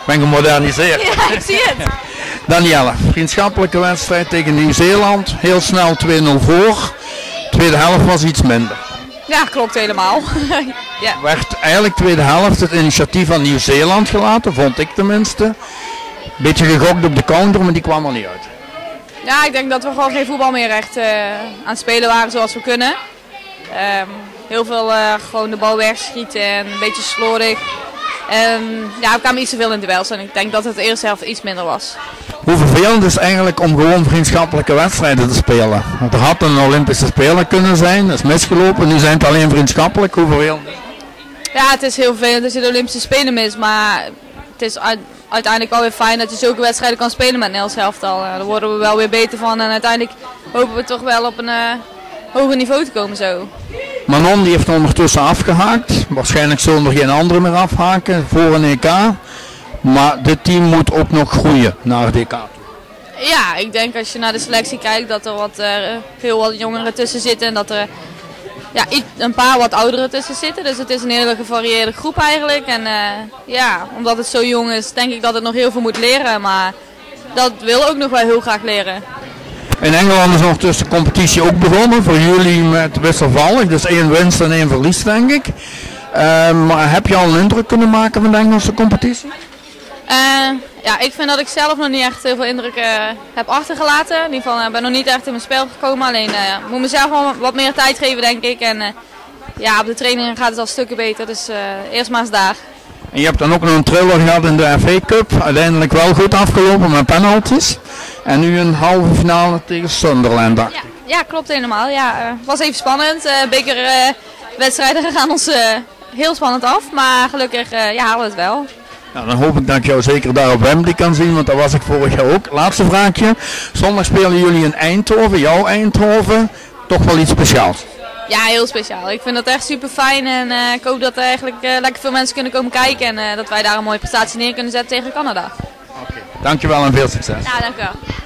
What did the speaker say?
ben gemoderniseerd. Ja, ik zie het. Danielle, vriendschappelijke wedstrijd tegen Nieuw-Zeeland. Heel snel 2-0 voor. Tweede helft was iets minder. Ja, klopt helemaal. Ja. Werd eigenlijk tweede helft het initiatief van Nieuw-Zeeland gelaten, vond ik tenminste. Beetje gegokt op de counter, maar die kwam er niet uit. Ja, ik denk dat we gewoon geen voetbal meer echt aan het spelen waren zoals we kunnen. Heel veel gewoon de bal wegschieten en een beetje slordig. Ja, we kwamen iets te veel in duels en ik denk dat het de eerste helft iets minder was. Hoe vervelend is eigenlijk om gewoon vriendschappelijke wedstrijden te spelen? Want er had een Olympische Spelen kunnen zijn, dat is misgelopen, nu zijn het alleen vriendschappelijk. Hoe vervelend? Ja, het is heel vervelend als je de Olympische Spelen mist, maar het is uiteindelijk wel weer fijn dat je zulke wedstrijden kan spelen met Nederlands elftal. Daar worden we wel weer beter van en uiteindelijk hopen we toch wel op een hoger niveau te komen zo. Manon die heeft ondertussen afgehaakt, waarschijnlijk zullen er geen anderen meer afhaken voor een EK. Maar dit team moet ook nog groeien naar het EK toe. Ja, ik denk als je naar de selectie kijkt dat er veel wat jongeren tussen zitten en dat er een paar wat ouderen tussen zitten. Dus het is een hele gevarieerde groep eigenlijk. En ja, omdat het zo jong is, denk ik dat het nog heel veel moet leren. Maar dat wil ook nog wel heel graag leren. In Engeland is ondertussen de competitie ook begonnen. Voor jullie met wisselvallig. Dus 1 winst en 1 verlies denk ik. Maar heb je al een indruk kunnen maken van de Engelse competitie? Ja, ik vind dat ik zelf nog niet echt heel veel indruk heb achtergelaten. In ieder geval ben nog niet echt in mijn spel gekomen. Alleen ik moet mezelf wel wat meer tijd geven denk ik. En ja, op de trainingen gaat het al stukken beter. Dus eerst maar eens daar. En je hebt dan ook nog een thriller gehad in de FA Cup. Uiteindelijk wel goed afgelopen met penalties. En nu een halve finale tegen Sunderland. Ja, klopt helemaal. Ja, was even spannend. Bekerwedstrijden gaan ons heel spannend af. Maar gelukkig halen we het wel. Nou, dan hoop ik dat ik jou zeker daar op Wembley kan zien, want daar was ik vorig jaar ook. Laatste vraagje. Zondag spelen jullie in Eindhoven, jouw Eindhoven. Toch wel iets speciaals? Ja, heel speciaal. Ik vind dat echt super fijn en ik hoop dat er eigenlijk lekker veel mensen kunnen komen kijken en dat wij daar een mooie prestatie neer kunnen zetten tegen Canada. Oké. Dankjewel en veel succes. Ja, dank u wel.